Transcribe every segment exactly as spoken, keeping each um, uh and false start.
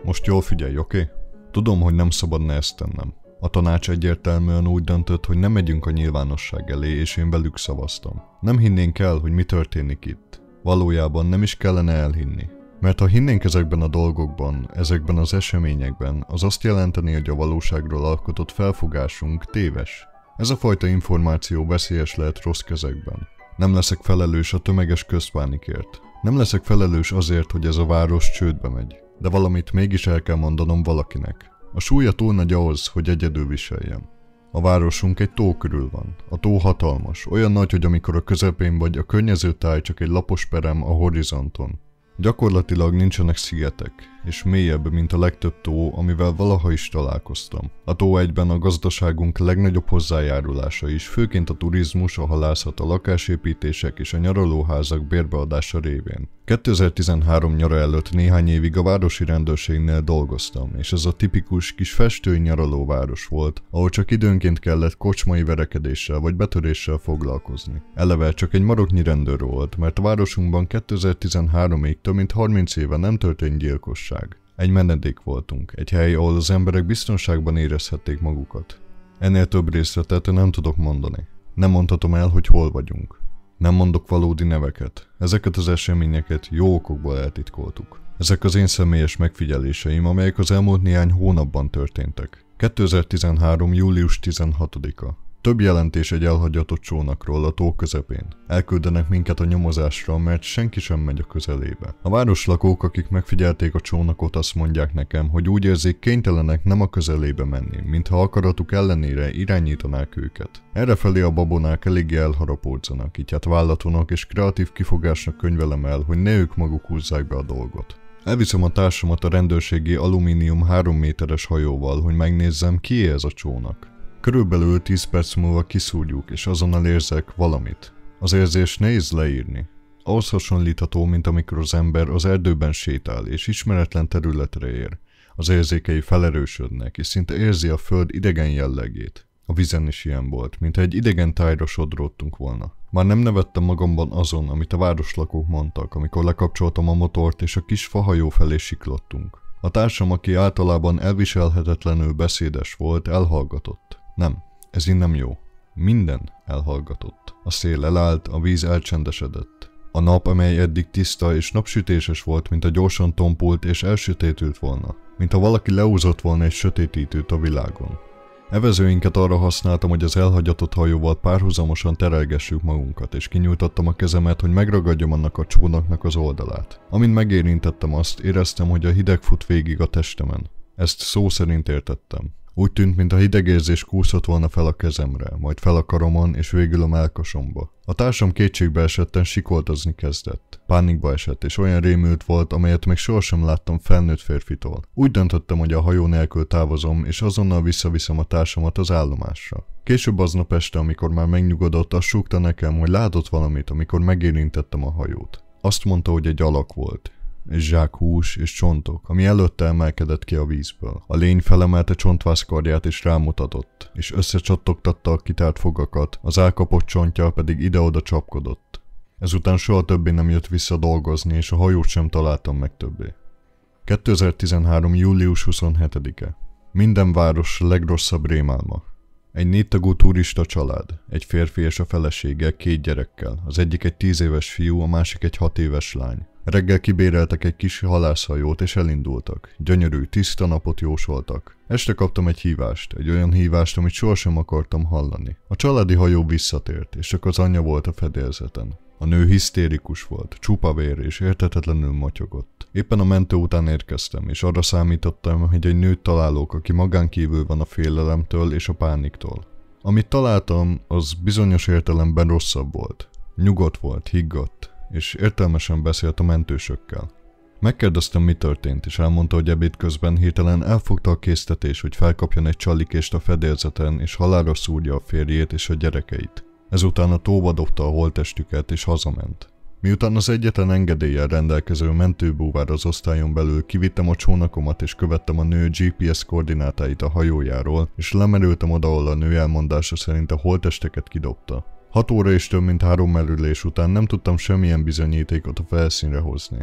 Most jól figyelj, oké? Okay? Tudom, hogy nem szabadna ezt tennem. A tanács egyértelműen úgy döntött, hogy nem megyünk a nyilvánosság elé, és én velük szavaztam. Nem hinnénk el, hogy mi történik itt. Valójában nem is kellene elhinni. Mert ha hinnénk ezekben a dolgokban, ezekben az eseményekben, az azt jelenteni, hogy a valóságról alkotott felfogásunk téves. Ez a fajta információ veszélyes lehet rossz kezekben. Nem leszek felelős a tömeges közpánikért. Nem leszek felelős azért, hogy ez a város csődbe megy. De valamit mégis el kell mondanom valakinek. A súlya túl nagy ahhoz, hogy egyedül viseljem. A városunk egy tó körül van. A tó hatalmas, olyan nagy, hogy amikor a közepén vagy, a környező táj csak egy lapos perem a horizonton. Gyakorlatilag nincsenek szigetek, és mélyebb, mint a legtöbb tó, amivel valaha is találkoztam. A tó egyben a gazdaságunk legnagyobb hozzájárulása is, főként a turizmus, a halászat, a lakásépítések és a nyaralóházak bérbeadása révén. kétezer-tizenhárom nyara előtt néhány évig a városi rendőrségnél dolgoztam, és ez a tipikus kis festői nyaralóváros volt, ahol csak időnként kellett kocsmai verekedéssel vagy betöréssel foglalkozni. Eleve csak egy maroknyi rendőr volt, mert a városunkban kétezer-tizenháromig több mint harminc éve nem történt gyilkosság. Egy menedék voltunk, egy hely, ahol az emberek biztonságban érezhették magukat. Ennél több részletet nem tudok mondani. Nem mondhatom el, hogy hol vagyunk. Nem mondok valódi neveket. Ezeket az eseményeket jó okokból eltitkoltuk. Ezek az én személyes megfigyeléseim, amelyek az elmúlt néhány hónapban történtek. kétezer-tizenhárom július tizenhatodika. Több jelentés egy elhagyatott csónakról a tó közepén. Elküldenek minket a nyomozásra, mert senki sem megy a közelébe. A városlakók, akik megfigyelték a csónakot, azt mondják nekem, hogy úgy érzik, kénytelenek nem a közelébe menni, mintha akaratuk ellenére irányítanák őket. Errefelé a babonák eléggé elharapódzanak, így hát vállatonak és kreatív kifogásnak könyvelem el, hogy ne ők maguk húzzák be a dolgot. Elviszem a társamat a rendőrségi alumínium három méteres hajóval, hogy megnézzem, kié ez a csónak. Körülbelül tíz perc múlva kiszúrjuk, és azonnal érzek valamit. Az érzés nehéz leírni. Ahhoz hasonlítható, mint amikor az ember az erdőben sétál, és ismeretlen területre ér. Az érzékei felerősödnek, és szinte érzi a föld idegen jellegét. A vízen is ilyen volt, mintha egy idegen tájra sodródtunk volna. Már nem nevettem magamban azon, amit a városlakók mondtak, amikor lekapcsoltam a motort, és a kis fahajó felé siklottunk. A társam, aki általában elviselhetetlenül beszédes volt, elhallgatott. Nem, ez így nem jó. Minden elhallgatott. A szél elállt, a víz elcsendesedett. A nap, amely eddig tiszta és napsütéses volt, mint a gyorsan tompult és elsötétült volna. Mintha valaki leúzott volna egy sötétítőt a világon. Evezőinket arra használtam, hogy az elhagyatott hajóval párhuzamosan terelgessük magunkat, és kinyújtottam a kezemet, hogy megragadjam annak a csónaknak az oldalát. Amint megérintettem azt, éreztem, hogy a hideg fut végig a testemen. Ezt szó szerint értettem. Úgy tűnt, mintha hidegérzés kúszott volna fel a kezemre, majd fel a karomon és végül a mellkasomba. A társam kétségbe esetten sikoltozni kezdett. Pánikba esett, és olyan rémült volt, amelyet még sohasem láttam felnőtt férfitól. Úgy döntöttem, hogy a hajó nélkül távozom, és azonnal visszaviszem a társamat az állomásra. Később aznap este, amikor már megnyugodott, azt súgta nekem, hogy látott valamit, amikor megérintettem a hajót. Azt mondta, hogy egy alak volt. Egy zsák hús és csontok, ami előtte emelkedett ki a vízből. A lény felemelte csontvászkarját és rámutatott, és összecsattogtatta a kitárt fogakat, az elkapott csontja pedig ide-oda csapkodott. Ezután soha többé nem jött vissza dolgozni, és a hajót sem találtam meg többé. kétezer-tizenhárom július huszonhetedike. Minden város legrosszabb rémálma. Egy négytagú turista család, egy férfi és a felesége két gyerekkel, az egyik egy tíz éves fiú, a másik egy hat éves lány. Reggel kibéreltek egy kis halászhajót és elindultak. Gyönyörű, tiszta napot jósoltak. Este kaptam egy hívást, egy olyan hívást, amit sohasem akartam hallani. A családi hajó visszatért, és csak az anyja volt a fedélzeten. A nő hisztérikus volt, csupa vér és érthetetlenül motyogott. Éppen a mentő után érkeztem, és arra számítottam, hogy egy nőt találok, aki magán kívül van a félelemtől és a pániktól. Amit találtam, az bizonyos értelemben rosszabb volt. Nyugodt volt, higgadt, és értelmesen beszélt a mentősökkel. Megkérdeztem, mi történt, és elmondta, hogy ebéd közben hirtelen elfogta a késztetés, hogy felkapjon egy csalikést a fedélzeten, és halálra szúrja a férjét és a gyerekeit. Ezután a tóba dobta a holttestüket, és hazament. Miután az egyetlen engedéllyel rendelkező mentőbúvár az osztályon belül, kivittem a csónakomat és követtem a nő gé pé es koordinátáit a hajójáról, és lemerültem oda, ahol a nő elmondása szerint a holttesteket kidobta. Hat óra és több mint három merülés után nem tudtam semmilyen bizonyítékot a felszínre hozni.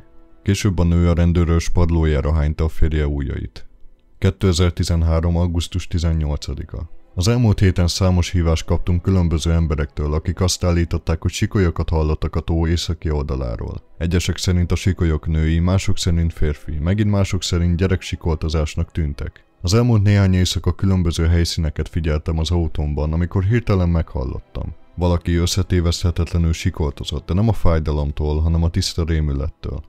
Később a nő a rendőrös padlójára hányta a férje ujjait. kétezer-tizenhárom. augusztus tizennyolcadika. Az elmúlt héten számos hívást kaptunk különböző emberektől, akik azt állították, hogy sikolyokat hallottak a tó északi oldaláról. Egyesek szerint a sikolyok női, mások szerint férfi, megint mások szerint gyereksikoltozásnak tűntek. Az elmúlt néhány éjszaka különböző helyszíneket figyeltem az autómban, amikor hirtelen meghallottam. Valaki összetéveszthetetlenül sikoltozott, de nem a fájdalomtól, hanem a tiszta rémülettől.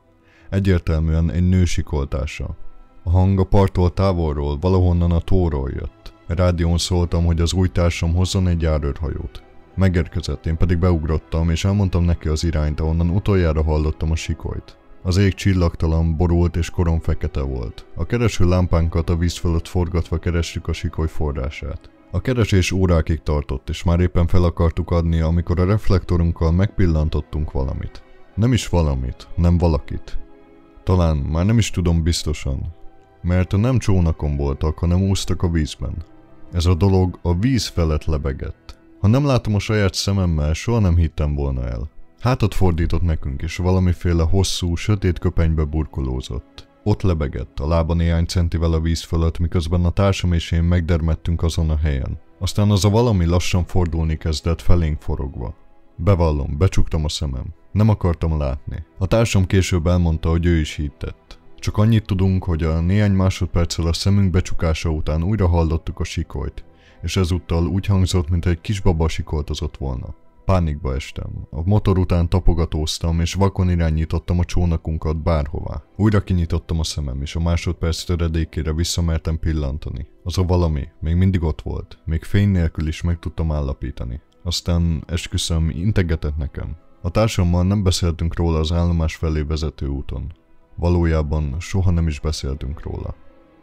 Egyértelműen egy nő sikoltása. A hang a parttól távolról, valahonnan a tóról jött. A rádión szóltam, hogy az új társam hozzon egy járőrhajót. Megérkezett, én pedig beugrottam, és elmondtam neki az irányt, ahonnan utoljára hallottam a sikolyt. Az ég csillagtalan, borult és korom fekete volt. A kereső lámpánkat a víz fölött forgatva kerestük a sikoly forrását. A keresés órákig tartott, és már éppen fel akartuk adni, amikor a reflektorunkkal megpillantottunk valamit. Nem is valamit, nem valakit. Talán már nem is tudom biztosan, mert nem csónakon voltak, hanem úsztak a vízben. Ez a dolog a víz felett lebegett. Ha nem látom a saját szememmel, soha nem hittem volna el. Hátat fordított nekünk, és valamiféle hosszú, sötét köpenybe burkolózott. Ott lebegett, a lába néhány centivel a víz fölött, miközben a társam és én megdermedtünk azon a helyen. Aztán az a valami lassan fordulni kezdett felénk forogva. Bevallom, becsuktam a szemem. Nem akartam látni. A társam később elmondta, hogy ő is hittett. Csak annyit tudunk, hogy a néhány másodperccel a szemünk becsukása után újra hallottuk a sikolyt, és ezúttal úgy hangzott, mint egy kisbaba sikoltozott volna. Pánikba estem. A motor után tapogatóztam, és vakon irányítottam a csónakunkat bárhová. Újra kinyitottam a szemem, és a másodperc töredékére visszamertem pillantani. Az a valami még mindig ott volt, még fény nélkül is meg tudtam állapítani. Aztán esküszöm, integetett nekem. A társammal nem beszéltünk róla az állomás felé vezető úton. Valójában soha nem is beszéltünk róla.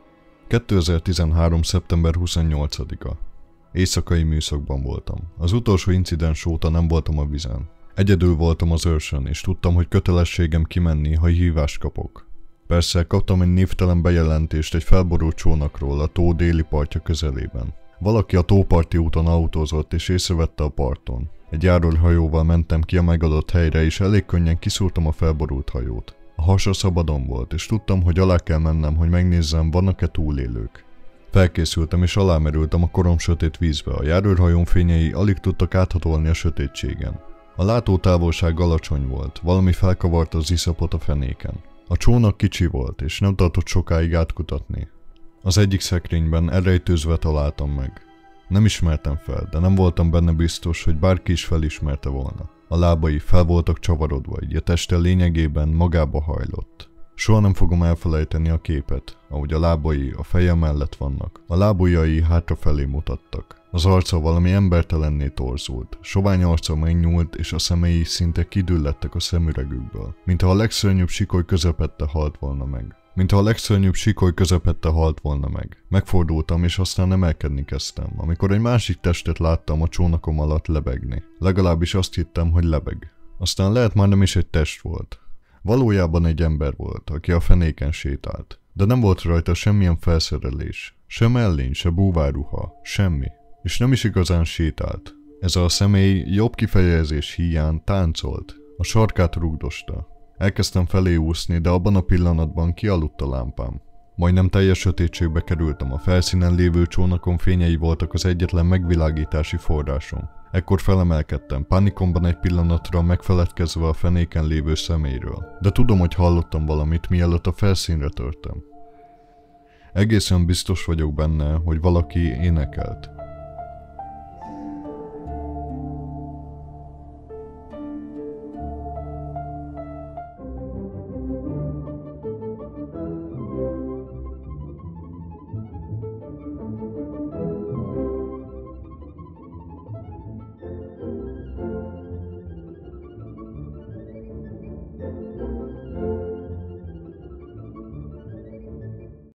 kétezer-tizenhárom. szeptember huszonnyolcadika. Éjszakai műszakban voltam. Az utolsó incidens óta nem voltam a vízen. Egyedül voltam az őrsön, és tudtam, hogy kötelességem kimenni, ha hívást kapok. Persze kaptam egy névtelen bejelentést egy felborult csónakról a tó déli partja közelében. Valaki a tóparti úton autózott és észrevette a parton. Egy járőrhajóval mentem ki a megadott helyre, és elég könnyen kiszúrtam a felborult hajót. A hasa szabadon volt, és tudtam, hogy alá kell mennem, hogy megnézzem, vannak-e túlélők. Felkészültem és alámerültem a korom sötét vízbe, a járőrhajón fényei alig tudtak áthatolni a sötétségen. A látótávolság alacsony volt, valami felkavarta az iszapot a fenéken. A csónak kicsi volt, és nem tartott sokáig átkutatni. Az egyik szekrényben elrejtőzve találtam meg. Nem ismertem fel, de nem voltam benne biztos, hogy bárki is felismerte volna. A lábai fel voltak csavarodva, így a teste lényegében magába hajlott. Soha nem fogom elfelejteni a képet, ahogy a lábai a feje mellett vannak. A lábujjai hátrafelé mutattak. Az arca valami embertelenné torzult. Sovány arca megnyúlt, és a szemei szinte kidüllettek a szemüregükből. Mintha a legszörnyűbb sikoly közepette halt volna meg. Mintha a legszörnyűbb sikoly közepette halt volna meg. Megfordultam, és aztán emelkedni kezdtem, amikor egy másik testet láttam a csónakom alatt lebegni. Legalábbis azt hittem, hogy lebeg. Aztán lehet már nem is egy test volt. Valójában egy ember volt, aki a fenéken sétált. De nem volt rajta semmilyen felszerelés. Se mellény, se búvárruha, semmi. És nem is igazán sétált. Ez a személy jobb kifejezés híján táncolt. A sarkát rugdosta. Elkezdtem felé úszni, de abban a pillanatban kialudt a lámpám. Majdnem teljes sötétségbe kerültem, a felszínen lévő csónakon fényei voltak az egyetlen megvilágítási forrásom. Ekkor felemelkedtem, pánikomban egy pillanatra megfeledkezve a fenéken lévő személyről. De tudom, hogy hallottam valamit, mielőtt a felszínre törtem. Egészen biztos vagyok benne, hogy valaki énekelt.